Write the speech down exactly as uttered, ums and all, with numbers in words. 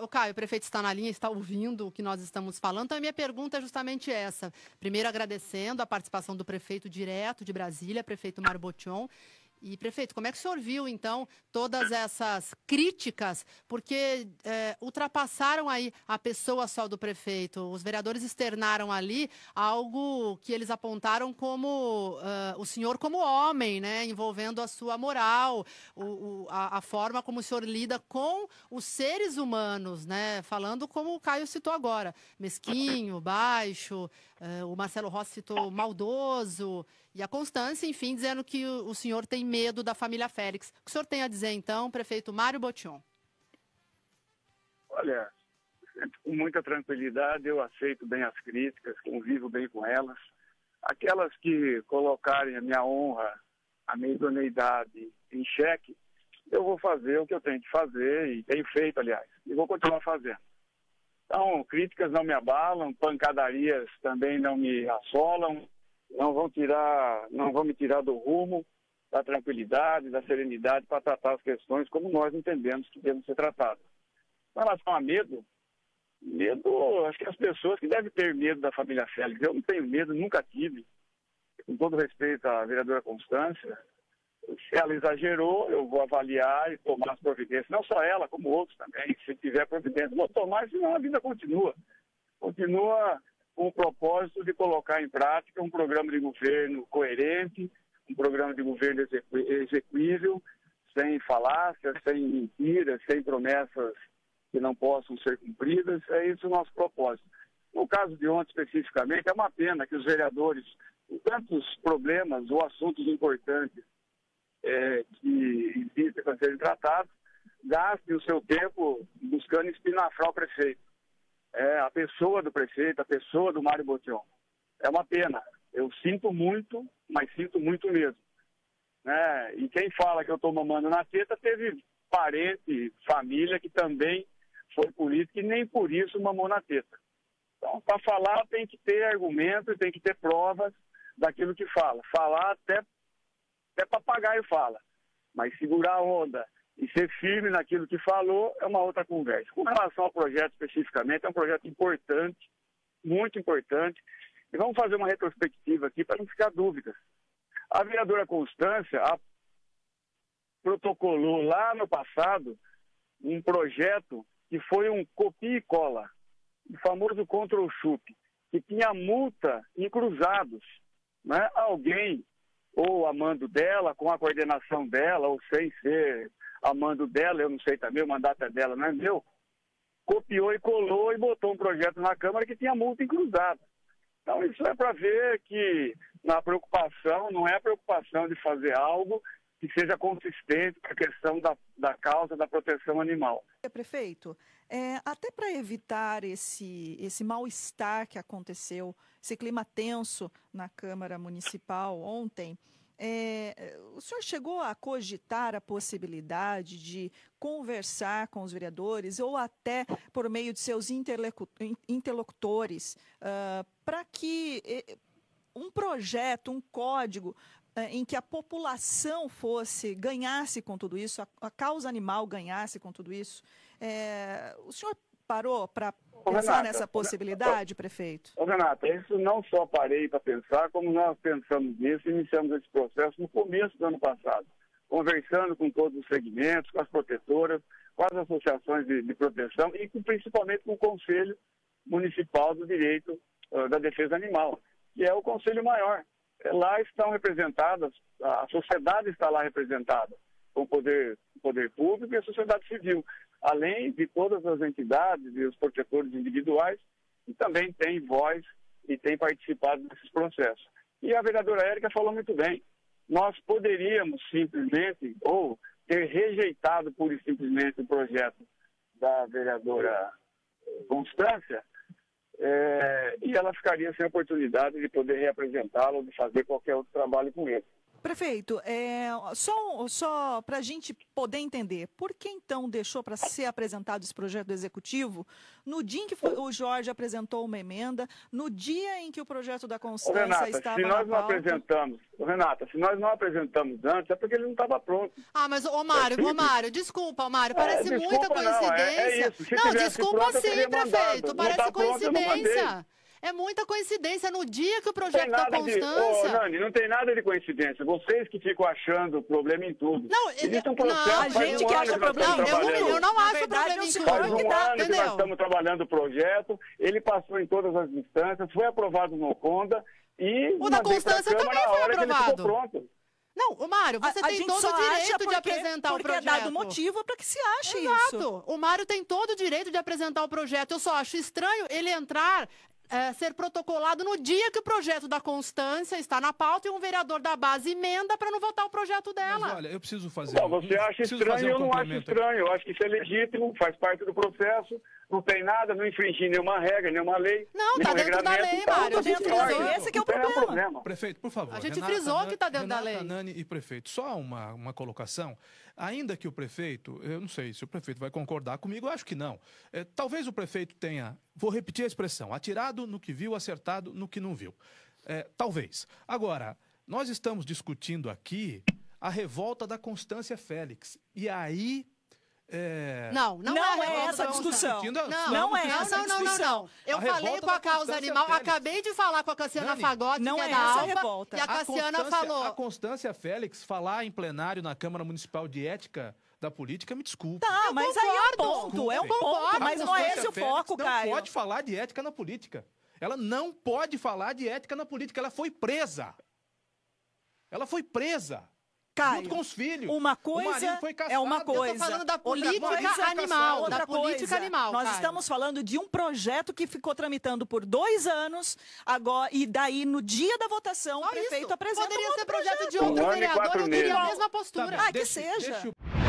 o Caio, o prefeito está na linha, está ouvindo o que nós estamos falando. Então, a minha pergunta é justamente essa. Primeiro, agradecendo a participação do prefeito direto de Brasília, prefeito Mário Botion. E, prefeito, como é que o senhor viu, então, todas essas críticas? Porque é, ultrapassaram aí a pessoa só do prefeito. Os vereadores externaram ali algo que eles apontaram como uh, o senhor como homem, né? Envolvendo a sua moral, o, o, a, a forma como o senhor lida com os seres humanos, né? Falando como o Caio citou agora, mesquinho, baixo, uh, o Marcelo Rossi citou maldoso... E a Constância, enfim, dizendo que o, o senhor tem medo da família Félix. O que o senhor tem a dizer, então, prefeito Mário Botion? Olha, com muita tranquilidade, eu aceito bem as críticas, convivo bem com elas. Aquelas que colocarem a minha honra, a minha idoneidade em xeque, eu vou fazer o que eu tenho que fazer, e tenho feito, aliás, e vou continuar fazendo. Então, críticas não me abalam, pancadarias também não me assolam, não vão tirar, não vão me tirar do rumo, da tranquilidade, da serenidade para tratar as questões como nós entendemos que devem ser tratadas. Com relação a medo, medo, acho que as pessoas que devem ter medo da família Félix, eu não tenho medo, nunca tive. Com todo respeito à vereadora Constância, se ela exagerou, eu vou avaliar e tomar as providências, não só ela, como outros também, se tiver providência, vou tomar, senão a vida continua. Continua com o propósito de colocar em prática um programa de governo coerente, um programa de governo execuível, sem falácias, sem mentiras, sem promessas que não possam ser cumpridas. É esse o nosso propósito. No caso de ontem, especificamente, é uma pena que os vereadores, com tantos problemas ou assuntos importantes é, que existem para serem tratados, gastem o seu tempo buscando espinafrar o prefeito. É, a pessoa do prefeito, a pessoa do Mário Botion. É uma pena. Eu sinto muito, mas sinto muito mesmo. Né? E quem fala que eu estou mamando na teta, teve parente, família que também foi político e nem por isso mamou na teta. Então, para falar tem que ter argumentos, tem que ter provas daquilo que fala. Falar até, até papagaio fala, mas segurar a onda e ser firme naquilo que falou é uma outra conversa. Com relação ao projeto especificamente, é um projeto importante, muito importante, e vamos fazer uma retrospectiva aqui para não ficar dúvidas. A vereadora Constância a, protocolou lá no passado um projeto que foi um copia e cola, o famoso control-chup, que tinha multa em cruzados. Né? Alguém, ou a mando dela, com a coordenação dela, ou sem ser a mando dela, eu não sei também, o mandato é dela, não é meu, copiou e colou e botou um projeto na Câmara que tinha multa em cruzado. Então isso é para ver que na preocupação, não é a preocupação de fazer algo que seja consistente com a questão da, da causa da proteção animal. Prefeito, é, até para evitar esse, esse mal-estar que aconteceu, esse clima tenso na Câmara Municipal ontem, É, o senhor chegou a cogitar a possibilidade de conversar com os vereadores ou até por meio de seus interlocutores uh, para que um projeto, um código uh, em que a população fosse, ganhasse com tudo isso, a, a causa animal ganhasse com tudo isso? É, o senhor parou para pensar Renata, nessa possibilidade, prefeito? Ô, Renata, isso não só parei para pensar, como nós pensamos nisso e iniciamos esse processo no começo do ano passado, conversando com todos os segmentos, com as protetoras, com as associações de, de proteção e com, principalmente com o Conselho Municipal do Direito uh, da Defesa Animal, que é o Conselho Maior. Lá estão representadas, a sociedade está lá representada, com o poder, o poder público e a sociedade civil, além de todas as entidades e os protetores individuais, que também têm voz e têm participado desses processos. E a vereadora Érica falou muito bem. Nós poderíamos simplesmente, ou ter rejeitado pura e simplesmente o projeto da vereadora Constância, é, e ela ficaria sem oportunidade de poder reapresentá-lo, de fazer qualquer outro trabalho com ele. Prefeito, é, só, só para a gente poder entender, por que então deixou para ser apresentado esse projeto do Executivo no dia em que foi, o Jorge apresentou uma emenda, no dia em que o projeto da Constância Ô, Renata, estava se nós na não pauta? apresentamos, ô, Renata, se nós não apresentamos antes, é porque ele não estava pronto. Ah, mas, ô Mário, É ô Mário, desculpa, ô Mário, parece É, muita desculpa, não, coincidência. é- é isso. Se Não, tivesse desculpa pronto, eu sim, teria prefeito, mandado. Não parece tá pronto, eu não coincidência. mandei. É muita coincidência. No dia que o Não tem projeto da nada de... Ô, Constância... Nani, não tem nada de coincidência. Vocês que ficam achando problema em tudo. Não, Existe um não, processo, a faz gente um que ano acha nós estamos problema. Não, eu não, trabalhando. eu não Na acho verdade, problema é o em senhor Faz tudo, que um dá, ano que nós entendeu? estamos trabalhando o projeto, ele passou em todas as instâncias, foi aprovado no Conda e O da mandei pra Constância Câmara também na foi hora que ele ficou aprovado. pronto. Não, ô Mário, você a, a tem gente todo só o acha direito porque, de apresentar porque o projeto. é dado motivo para que se ache isso. Exato. O Mário tem todo o direito de apresentar o projeto. Eu só acho estranho ele entrar, é, ser protocolado no dia que o projeto da Constância está na pauta e um vereador da base emenda para não votar o projeto dela. Mas olha, eu preciso fazer... Não, um- você acha preciso estranho, fazer um eu não acho complemento aqui. estranho. Eu acho que isso é legítimo, faz parte do processo, não tem nada, não infringir nenhuma regra, nenhuma lei. Não, tá nenhum dentro da regramento, lei, tá Mário, tudo a gente em ordem. frisou, esse que é o Não tem problema. problema. Prefeito, por favor. A gente Renata frisou Nani- que tá dentro da Renata lei. Nani e prefeito, só uma, uma colocação. Ainda que o prefeito, eu não sei se o prefeito vai concordar comigo, eu acho que não. É, talvez o prefeito tenha, vou repetir a expressão, atirado no que viu, acertado no que não viu. É, talvez. Agora, nós estamos discutindo aqui a revolta da Constância Félix. E aí... É... Não, não, Não é, a é revolta essa da discussão. Constância. Discutindo a- Não, Não é não, essa não, não, não, discussão. não. Eu A falei revolta com a da causa Constância animal, Félix. acabei de falar com a Cassiana Nani, Fagotti, não que é é da essa a Alba, revolta. e a Cassiana Constância- falou... A Constância Félix falar em plenário na Câmara Municipal de Ética da Política, me desculpe. Tá, Eu mas aí é um concordo. ponto, é um Concordo, ponto, mas não é Constância esse o Félix foco, não Caio. pode falar de ética na política. Ela não pode falar de ética na política. Ela foi presa. Ela foi presa. Caio, junto com os filhos. uma O coisa marido foi é uma caçado. coisa. Eu tô falando da Outra política coisa é animal, caçado. da Outra política coisa, animal, Nós Caio. estamos falando de um projeto que ficou tramitando por dois anos, agora, e daí, no dia da votação, Só o prefeito isso. apresenta Poderia um ser outro projeto de Um outro ano e vereador, quatro eu teria a meses. mesma postura. Tá bem, Ah, que deixa- seja. deixa eu-